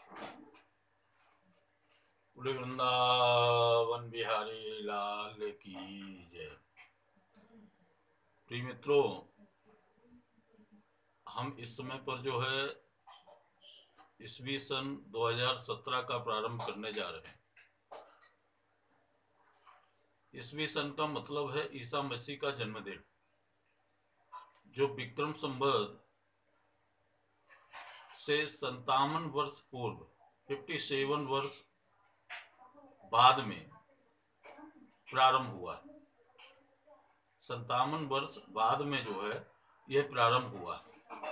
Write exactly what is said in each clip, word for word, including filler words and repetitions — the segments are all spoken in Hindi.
बोले वृंदावन बिहारी लाल की जय। प्रिय मित्रों, हम इस समय पर जो है ईस्वी सन दो हज़ार सत्रह का प्रारंभ करने जा रहे हैं। ईस्वी सन का मतलब है ईसा मसीह का जन्मदिन, जो विक्रम संवत से संतावन वर्ष पूर्व सत्तावन वर्ष बाद में प्रारंभ हुआ। संतावन वर्ष बाद में जो है यह प्रारंभ हुआ।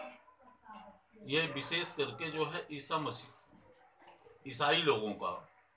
यह विशेष करके जो है ईसा मसीह ईसाई लोगों का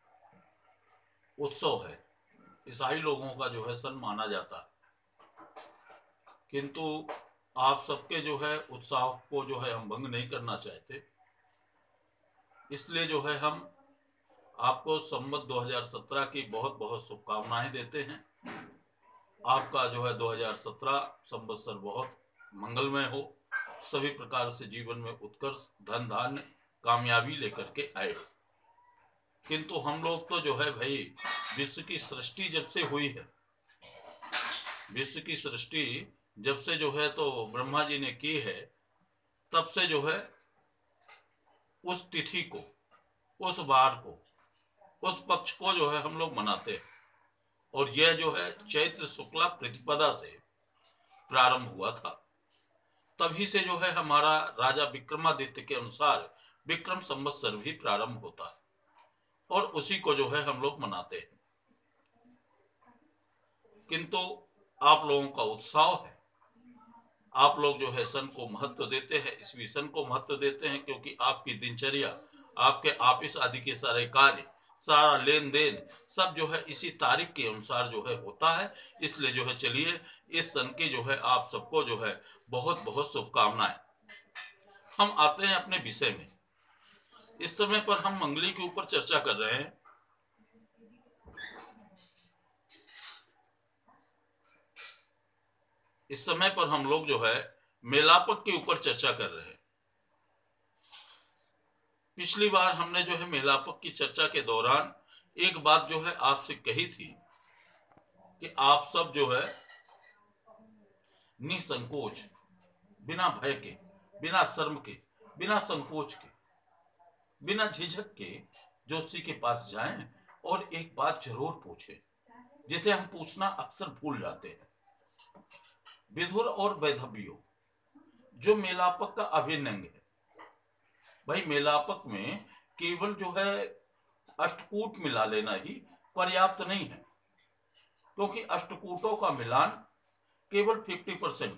उत्सव है, ईसाई लोगों का जो है सन माना जाता है। किंतु आप सबके जो है उत्साह को जो है हम भंग नहीं करना चाहते, इसलिए जो है हम आपको संवत दो हज़ार सत्रह की बहुत बहुत शुभकामनाएं देते हैं। आपका जो है दो हज़ार सत्रह संवत्सर बहुत मंगलमय हो, सभी प्रकार से जीवन में उत्कर्ष, धन धान्य, कामयाबी लेकर के आए। किंतु हम लोग तो जो है भाई विश्व की सृष्टि जब से हुई है, विश्व की सृष्टि जब से जो है तो ब्रह्मा जी ने की है, तब से जो है उस तिथि को, उस वार को, उस पक्ष को जो है हम लोग मनाते हैं। और यह जो है चैत्र शुक्ला प्रतिपदा से प्रारंभ हुआ था। तभी से जो है हमारा राजा विक्रमादित्य के अनुसार विक्रम संवत्सर भी प्रारंभ होता है और उसी को जो है हम लोग मनाते हैं। किंतु आप लोगों का उत्साह है, आप लोग जो है सन को महत्व देते हैं, ईस्वी सन को महत्व देते हैं, क्योंकि आपकी दिनचर्या, आपके ऑफिस आदि के सारे कार्य, सारा लेन देन सब जो है इसी तारीख के अनुसार जो है होता है। इसलिए जो है चलिए इस सन की जो है आप सबको जो है बहुत बहुत शुभकामनाएं। हम आते हैं अपने विषय में। इस समय पर हम मंगली के ऊपर चर्चा कर रहे हैं। इस समय पर हम लोग जो है मेलापक के ऊपर चर्चा कर रहे हैं। पिछली बार हमने जो है मेलापक की चर्चा के दौरान एक बात जो है आपसे कही थी कि आप सब जो है निसंकोच, बिना भय के, बिना शर्म के, बिना संकोच के, बिना झिझक के ज्योतिषी के पास जाएं और एक बात जरूर पूछें, जिसे हम पूछना अक्सर भूल जाते हैं। विधुर और वैधव्यो जो मेलापक का अभिन्न अंग है। भाई मेलापक में केवल जो है अष्टकूट मिला लेना ही पर्याप्त नहीं है, क्योंकि अष्टकूटों का मिलान केवल पचास परसेंट,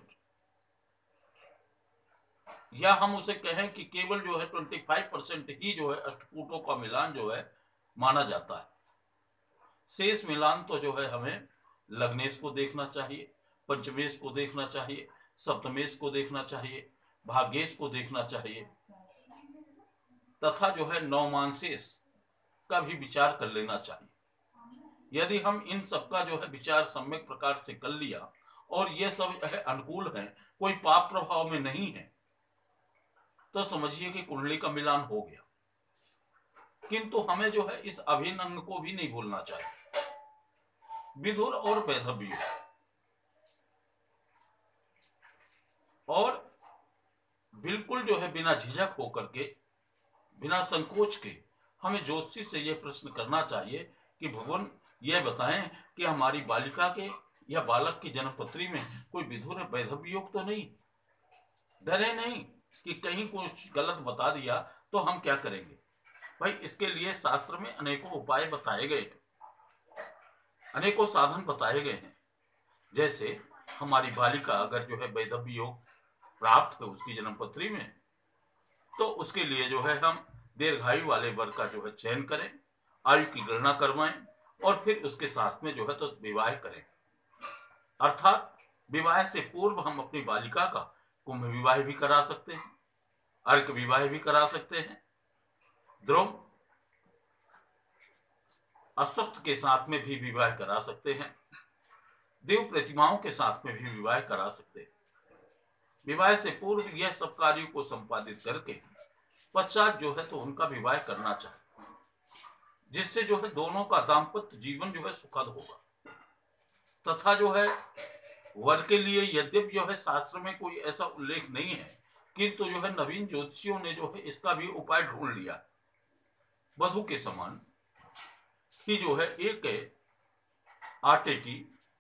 या हम उसे कहें कि केवल जो है पच्चीस परसेंट ही जो है अष्टकूटों का मिलान जो है माना जाता है। शेष मिलान तो जो है हमें लग्नेश को देखना चाहिए, पंचमेश को देखना चाहिए, सप्तमेश को देखना चाहिए, भाग्येश को देखना चाहिए, तथा जो है नवमांशेश का भी विचार कर लेना चाहिए। यदि हम इन सब का जो है विचार सम्यक प्रकार से कर लिया और ये सब है अनुकूल है, कोई पाप प्रभाव में नहीं है, तो समझिए कि कुंडली का मिलान हो गया। किंतु हमें जो है इस अभिन्न अंग को भी नहीं भूलना चाहिए, विधुर और वैधव्य। और बिल्कुल जो है बिना झिझक होकर के, बिना संकोच के हमें ज्योतिषी से यह प्रश्न करना चाहिए कि भगवान यह बताएं कि हमारी बालिका के या बालक की जन्मपत्री में कोई विधुर वैधव्य योग तो नहीं। डरे नहीं कि कहीं कुछ गलत बता दिया तो हम क्या करेंगे। भाई इसके लिए शास्त्र में अनेकों उपाय बताए गए हैं, अनेकों साधन बताए गए हैं। जैसे हमारी बालिका अगर जो है वैधव्य योग प्राप्त है उसकी जन्मपत्री में, तो उसके लिए जो है हम दीर्घायु वाले वर का जो है चयन करें, आयु की गणना करवाएं और फिर उसके साथ में जो है तो विवाह करें। अर्थात विवाह से पूर्व हम अपनी बालिका का कुंभ विवाह भी करा सकते हैं, अर्क विवाह भी करा सकते हैं, द्रोम अस्वस्थ के साथ में भी विवाह करा सकते हैं, देव प्रतिमाओं के साथ में भी विवाह करा सकते हैं। विवाह से पूर्व यह सब कार्यों को संपादित करके पश्चात जो है तो उनका विवाह करना चाहिए, जिससे जो है दोनों का दाम्पत्य जीवन जो है सुखद होगा। तथा जो है वर के लिए यद्यपि जो है शास्त्र में कोई ऐसा उल्लेख नहीं है, किंतु जो है नवीन ज्योतिषियों ने जो है इसका भी उपाय ढूंढ लिया। वधु के समान ही जो है एक आटे की,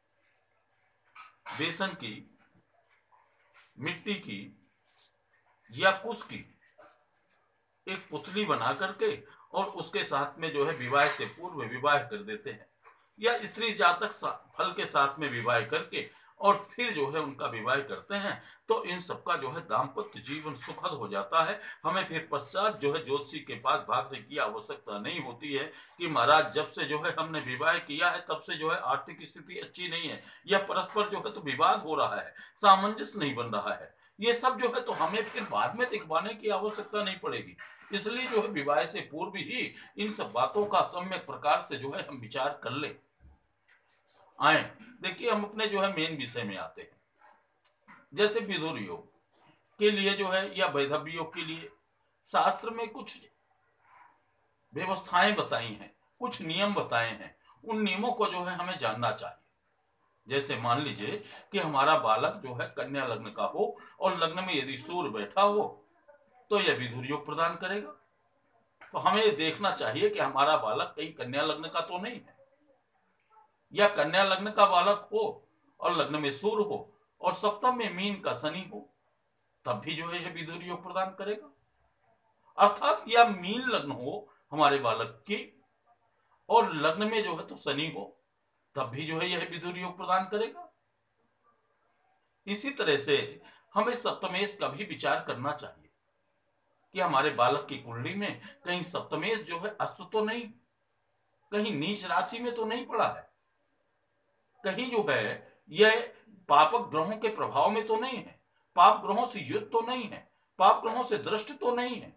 बेसन की, मिट्टी की या कुश की एक पुतली बना करके और उसके साथ में जो है विवाह से पूर्व विवाह कर देते हैं, या स्त्री जातक फल के साथ में विवाह करके और फिर जो है उनका विवाह करते हैं, तो इन सबका जो है दाम्पत्य जीवन सुखद हो जाता है। हमें फिर पश्चात जो है ज्योतिषी के पास भागने की आवश्यकता नहीं होती है कि महाराज जब से जो है हमने विवाह किया है तब से जो है आर्थिक स्थिति अच्छी नहीं है, या परस्पर जो है तो विवाद हो रहा है, सामंजस्य नहीं बन रहा है। ये सब जो है तो हमें फिर बाद में दिखवाने की आवश्यकता नहीं पड़ेगी। इसलिए जो है विवाह से पूर्व ही इन सब बातों का सम्यक प्रकार से जो है हम विचार कर ले आए। देखिए हम अपने जो है मेन विषय में आते हैं। जैसे विदुर योग के लिए जो है या वैधव्य योग के लिए शास्त्र में कुछ व्यवस्थाएं बताई हैं, कुछ नियम बताए हैं। उन नियमों को जो है हमें जानना चाहिए। जैसे मान लीजिए कि हमारा बालक जो है कन्या लग्न का हो और लग्न में यदि सूर्य बैठा हो तो यह विदुर योग प्रदान करेगा। तो हमें ये देखना चाहिए कि हमारा बालक कहीं कन्या लग्न का तो नहीं है, या कन्या लग्न का बालक हो और लग्न में सूर्य हो और सप्तम में मीन का शनि हो, तब भी जो है यह विदुर योग प्रदान करेगा। अर्थात या मीन लग्न हो हमारे बालक की और लग्न में जो है तो शनि हो, तब भी जो है यह विदुर योग प्रदान करेगा। इसी तरह से हमें सप्तमेश का भी विचार करना चाहिए कि हमारे बालक की कुंडली में कहीं सप्तमेश जो है अस्त तो नहीं, कहीं नीच राशि में तो नहीं पड़ा है, कहीं जो है यह पापक ग्रहों के प्रभाव में तो नहीं है, पाप ग्रहों से युद्ध तो नहीं है, पाप ग्रहों से दृष्ट तो नहीं है।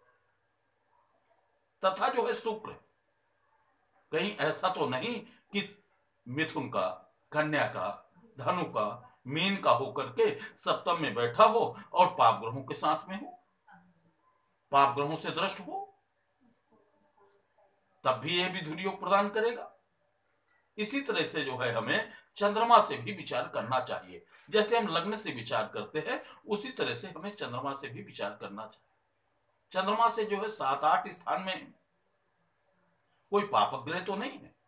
तथा जो है शुक्र कहीं ऐसा तो नहीं कि मिथुन का, कन्या का, धनु का, मीन का होकर के सप्तम में बैठा हो और पाप ग्रहों के साथ में हो, पाप ग्रहों से दृष्ट हो, तब भी यह विदुर योग प्रदान करेगा। इसी तरह से जो है हमें चंद्रमा से भी विचार करना चाहिए। जैसे हम लग्न से विचार करते हैं उसी तरह से हमें चंद्रमा से भी विचार करना चाहिए। चंद्रमा से जो है सात आठ स्थान में कोई पापक ग्रह तो नहीं है,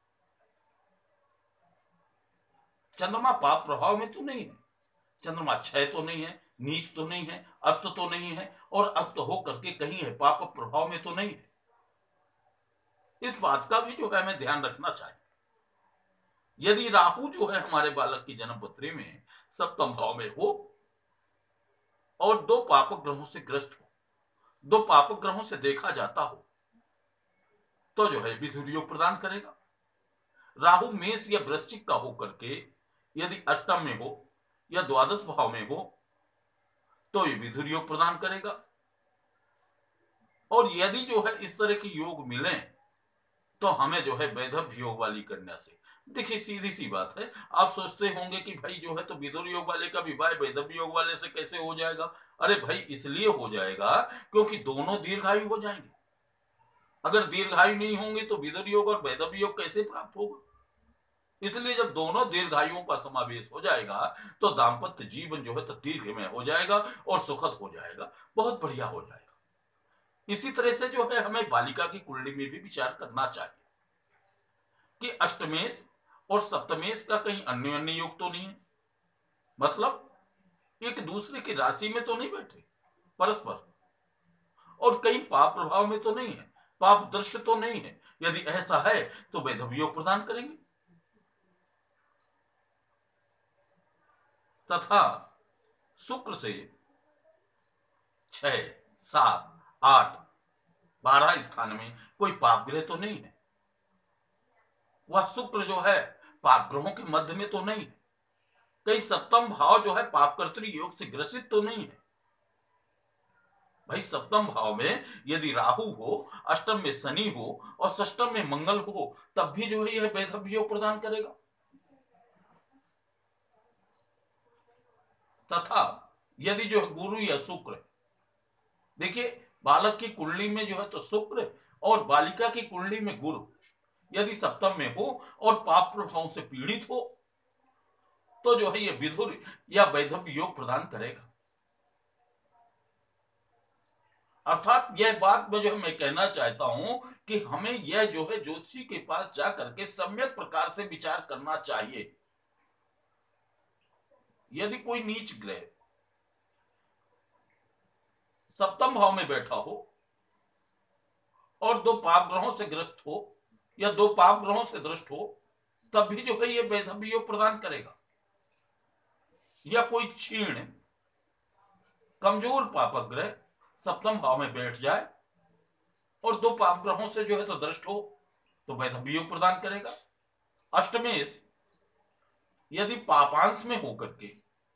चंद्रमा पाप प्रभाव में तो नहीं है, चंद्रमा क्षय तो नहीं है, नीच तो नहीं है, अस्त तो नहीं है, और अस्त हो करके कहीं है पाप प्रभाव में तो नहीं है। इस बात का भी जो है हमें ध्यान रखना चाहिए। यदि राहु जो है हमारे बालक की जन्म पत्री में सप्तम भाव में हो और दो पापक ग्रहों से ग्रस्त हो, दो पापक ग्रहों से देखा जाता हो, तो जो है विदुर योग प्रदान करेगा। राहु मेष या वृश्चिक का होकर के यदि अष्टम में हो या द्वादश भाव में हो तो ये विदुर योग प्रदान करेगा। और यदि जो है इस तरह के योग मिले तो हमें जो है वैधव्य योग वाली कन्या से, देखिए सीधी सी बात है, आप सोचते होंगे कि भाई जो है तो विदुर योग वाले का विवाह वैधव्य योग वाले से कैसे हो जाएगा। अरे भाई इसलिए हो जाएगा क्योंकि दोनों दीर्घायु हो जाएंगे। अगर दीर्घायु नहीं होंगे तो विदुर योग और वैधव्य योग कैसे प्राप्त होगा। इसलिए जब दोनों दीर्घायुओं का समावेश हो जाएगा तो दाम्पत्य जीवन जो है तो दीर्घमय हो जाएगा और सुखद हो जाएगा, बहुत बढ़िया हो जाएगा। इसी तरह से जो है हमें बालिका की कुंडली में भी विचार करना चाहिए कि अष्टमेश और सप्तमेश का कहीं अन्य अन्य योग तो नहीं है, मतलब एक दूसरे की राशि में तो नहीं बैठे परस्पर, और कहीं पाप प्रभाव में तो नहीं है, पाप दृष्ट तो नहीं है। यदि ऐसा है तो वैधव्य योग प्रदान करेंगे। तथा शुक्र से छह, सात, आठ, बारह स्थान में कोई पाप ग्रह तो नहीं है। वह शुक्र जो है पाप ग्रहों के मध्य में तो नहीं है, कई सप्तम भाव जो है पाप कर्तृ योग से ग्रसित तो नहीं है। भाई सप्तम भाव में यदि राहु हो, अष्टम में शनि हो और षष्टम में मंगल हो, तब भी जो है यह वैधव्य योग प्रदान करेगा। तथा यदि जो है गुरु या शुक्र, देखिए बालक की कुंडली में जो है तो शुक्र और बालिका की कुंडली में गुरु यदि सप्तम में हो और पाप प्रभाव से पीड़ित हो तो जो है ये विधुर या वैधव्य योग प्रदान करेगा। अर्थात यह बात में जो मैं कहना चाहता हूं कि हमें यह जो है ज्योतिषी के पास जाकर के सम्यक प्रकार से विचार करना चाहिए। यदि कोई नीच ग्रह सप्तम भाव में बैठा हो और दो पाप ग्रहों से ग्रस्त हो या दो पाप ग्रहों से दृष्ट हो तब भी जो है ये वैधव्य योग प्रदान करेगा। या कोई क्षीण कमजोर पापक ग्रह सप्तम भाव में बैठ जाए और दो पाप ग्रहों से जो है तो दृष्ट हो तो वैधव्य योग प्रदान करेगा। अष्टमेश यदि पापांश में होकर के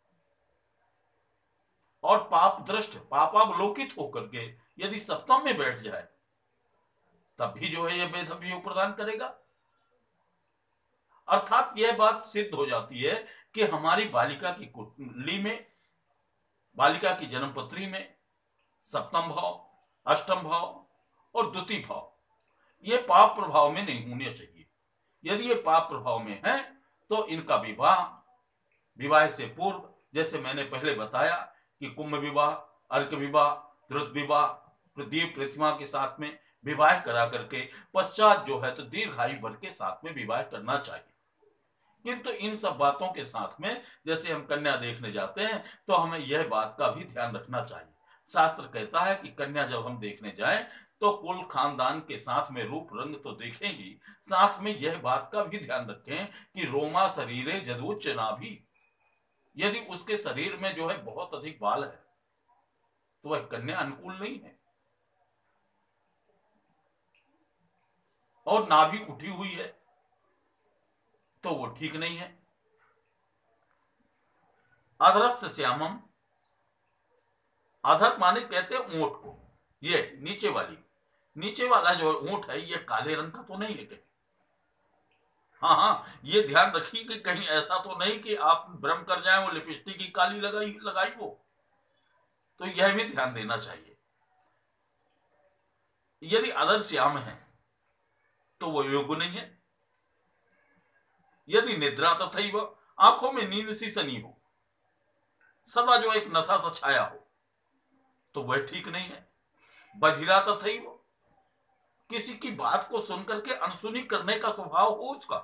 और पाप दृष्ट पापावलोकित होकर के यदि सप्तम में बैठ जाए तब भी जो है यह वैधव्य योग प्रदान करेगा। अर्थात यह बात सिद्ध हो जाती है कि हमारी बालिका की कुंडली में बालिका की जन्म पत्री में सप्तम भाव अष्टम भाव और द्वितीय भाव ये पाप प्रभाव में नहीं होने चाहिए। यदि ये पाप प्रभाव में है तो इनका विवाह विवाह से पूर्व जैसे मैंने पहले बताया कि कुंभ विवाह अर्क विवाह द्रुत विवाह प्रदीप प्रतिमा के साथ में विवाह करा करके पश्चात जो है तो दीर्घायु वर के साथ में विवाह करना चाहिए। किंतु इन सब बातों के साथ में जैसे हम कन्या देखने जाते हैं तो हमें यह बात का भी ध्यान रखना चाहिए। शास्त्र कहता है कि कन्या जब हम देखने जाएं तो कुल खानदान के साथ में रूप रंग तो देखेंगी, साथ में यह बात का भी ध्यान रखें कि रोमा शरीरे जदुच्च नाभि, यदि उसके शरीर में जो है बहुत अधिक बाल है तो वह कन्या अनुकूल नहीं है। और नाभि उठी हुई है तो वो ठीक नहीं है। अधरस्य श्यामम, अधर माने कहते हैं ऊंट को, ये नीचे वाली नीचे वाला जो ऊंट है ये काले रंग का तो नहीं है कहीं। हाँ हाँ ये ध्यान रखिए कि कहीं ऐसा तो नहीं कि आप भ्रम कर जाए वो लिपस्टिक की काली लगाई लगाई वो, तो यह भी ध्यान देना चाहिए। यदि अधर श्याम है तो वो योग्य नहीं है। यदि निद्रा तथैव, आंखों में नींद सी सनी हो, सदा जो एक नशा सा छाया हो तो वह ठीक नहीं है। बधिरा तथैव, किसी की बात को सुनकर के अनसुनी करने का स्वभाव हो उसका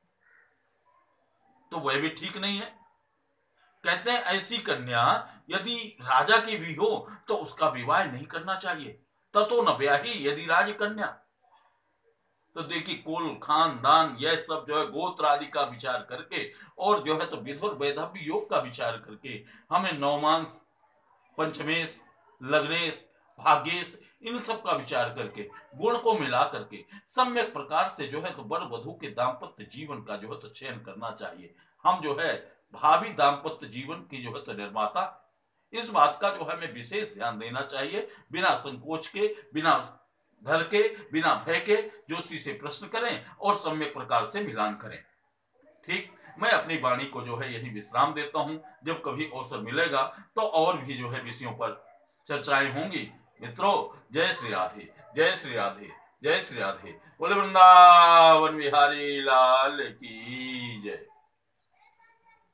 तो वह भी ठीक नहीं है। कहते हैं ऐसी कन्या यदि राजा की भी हो तो उसका विवाह नहीं करना चाहिए। ततो न ब्याही यदि राज कन्या, तो देखिए कुल खानदान यह सब जो है गोत्र आदि का विचार करके और जो है तो विधुर वैधव्य योग का विचार करके हमें नौमांस पंचमेश लग्नेश भाग्येश इन सब का विचार करके गुण को मिला करके सम्यक प्रकार से जो है तो वर वधू के दाम्पत्य जीवन का जो है तो चयन करना चाहिए। हम जो है भावी दाम्पत्य जीवन की जो है तो निर्माता, इस बात का जो है हमें विशेष ध्यान देना चाहिए। बिना संकोच के बिना डर के बिना भय के ज्योतिषी से प्रश्न करें और सम्यक प्रकार से मिलान करें। ठीक, मैं अपनी वाणी को जो है यही विश्राम देता हूं। जब कभी अवसर मिलेगा तो और भी जो है विषयों पर चर्चाएं होंगी। मित्रों जय श्री राधे जय श्री राधे जय श्री राधे। बोले वृंदावन बिहारी लाल की जय।